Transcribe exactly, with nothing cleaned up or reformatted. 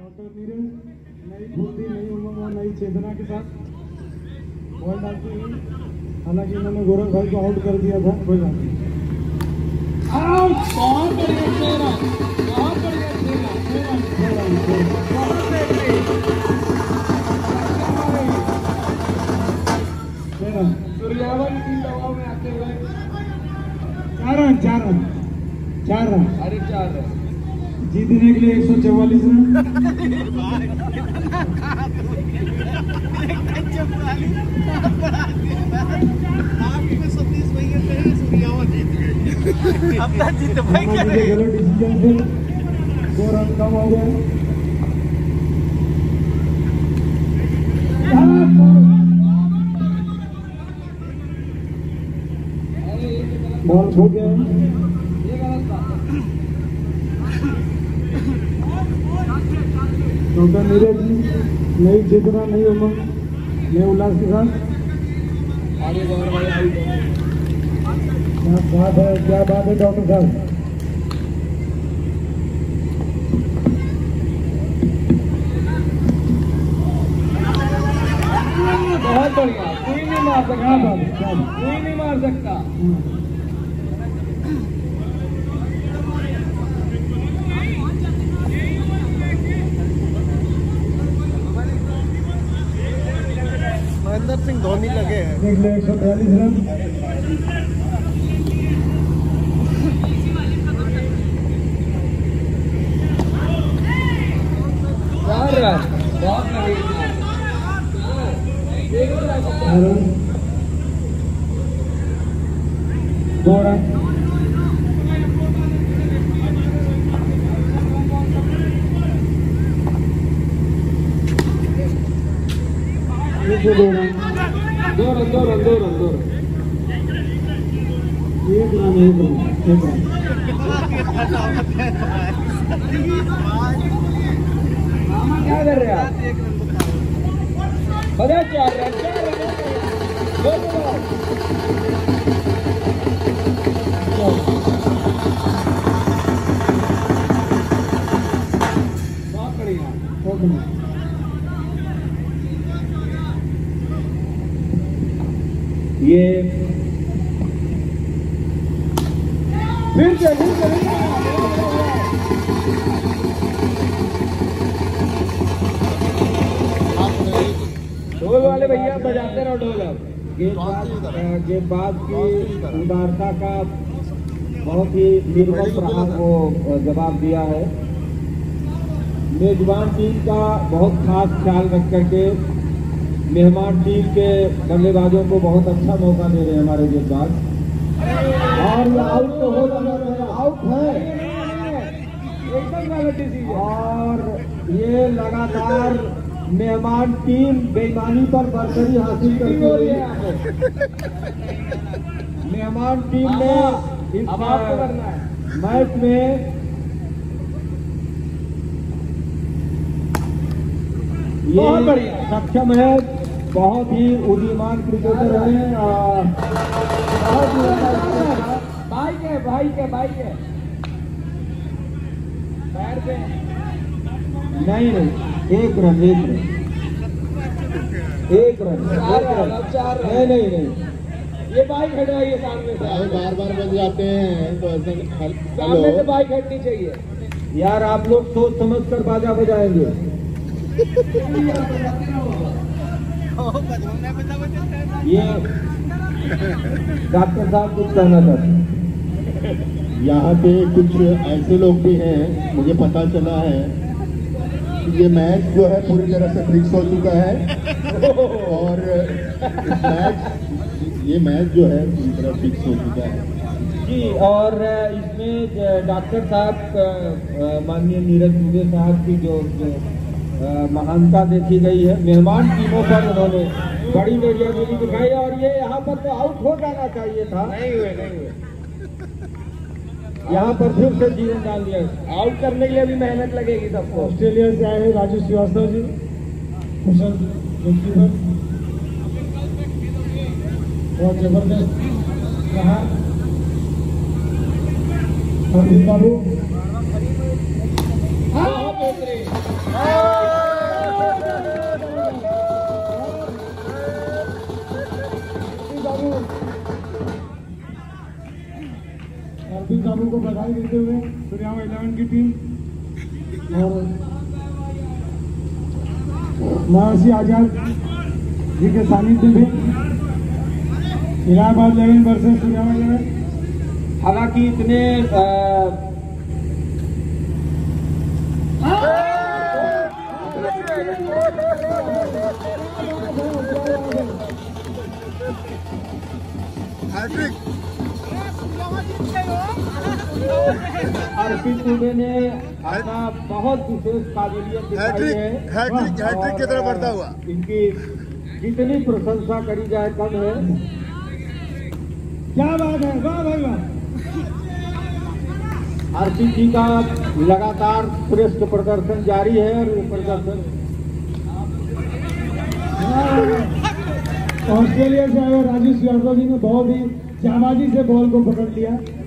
Doctor Neeraj नई फुर्ती, नई उमंग और नई चेतना के साथ बॉल डालते हुए, हालांकि इन्होंने गौरव भाई को आउट कर दिया था, कोई बात नहीं। आउट! बहुत बढ़िया चेहरा, बहुत बढ़िया चेहरा, चेहरा, चेहरा, बहुत बेहतरीन चेहरा। सूर्यावन की दबाव में आते हुए चार रन, चार रन, चार रन, अरे चार रन जीतने के लिए एक सौ चौवालीस रन। अब तक जीत भाई क्या है? गलत डिसीजन से दो रन कम हो गए। बॉल खो गया। डॉक्टर नीरज जी नई चेतना, नई उमंग, नए उल्लास के साथ आगे बढ़ रहे हैं। क्या बात है, क्या बात है डॉक्टर साहब। बहुत बढ़िया, कोई नहीं मार सकता, कोई नहीं मार सकता। महेंद्र सिंह धोनी लगे हैं। एक सौ बयालीस रन। चार रन, बहुत दो रन, दो रन, दो रन, दो रन, दो रन, दो रन, एक रन, एक रन, एक रन। क्या कर रहे हैं आप? बड़ा चार रन, चार रन, दो रन। बहुत बढ़िया, बहुत बढ़िया। ये फिर से फिर से ढोल वाले भैया बजाते रहो ढोल। अब गेंदबाज की उदारता का बहुत ही निर्मल प्रहार को जवाब दिया है। मेजबान टीम का बहुत खास ख्याल रख करके मेहमान टीम के बल्लेबाजों को बहुत अच्छा मौका दे रहे हैं हमारे गेंदबाज। और ये आउट तो हो जाना है, आउट है एकदम गलत डिसीजन। और ये लगातार मेहमान टीम बेईमानी पर बरकरी हासिल करती हुई मेहमान टीम ने इस मैच में ये सक्षम है, बहुत ही उदीयमान क्रिकेटर हैं। भाई के भाई के भाई के पैर पे नहीं नहीं एक रन, एक रन, एक रन, एक रन, नहीं नहीं नहीं ये बाइक हटवाइए सामने से। बार बार बन जाते हैं तो ऐसे सामने से बाइक हटनी चाहिए यार। आप लोग सोच समझ कर बाजा बजाएंगे। ये डॉक्टर साहब कुछ कहना चाहते। यहाँ पे कुछ ऐसे लोग भी हैं, मुझे पता चला है कि ये मैच जो है पूरी तरह से फिक्स हो चुका है। और इस मैच ये मैच जो है पूरी तरह फिक्स हो चुका है जी। और इसमें डॉक्टर साहब माननीय नीरज दुबे साहब की जो, जो महानता देखी गई है, मेहमान टीमों पर उन्होंने बड़ी मेजबानी दिखाई। और ये यहाँ पर तो आउट हो जाना चाहिए था, नहीं हुए नहीं हुए यहाँ पर फिर से जीवन डाल दिया। आउट करने के लिए भी मेहनत लगेगी सबको। ऑस्ट्रेलिया से आए हैं राजू श्रीवास्तव जी, कुशल बहुत जबरदस्त रहा। बाबू बहुत बेहतरीन। बधाई देते हुए सूर्यामा इलेवन की टीम और महर्षि आजाद जी के सानिध्य में Allahabad eleven versus Suryama eleven. हालांकि इतने आ, हैट्रिक अर्पित दुबे ने अपना बहुत विशेष काबिलियत दिखाई है। हैट्रिक हैट्रिक की तरफ बढ़ता हुआ इनकी जितनी प्रशंसा करी जाए कम है। क्या बात है, वाह भाई वाह। अर्पित जी का लगातार श्रेष्ठ प्रदर्शन जारी है और ये प्रदर्शन ऑस्ट्रेलिया से आए राजेश यादव जी ने बहुत ही जाबाजी से बॉल को पकड़ लिया।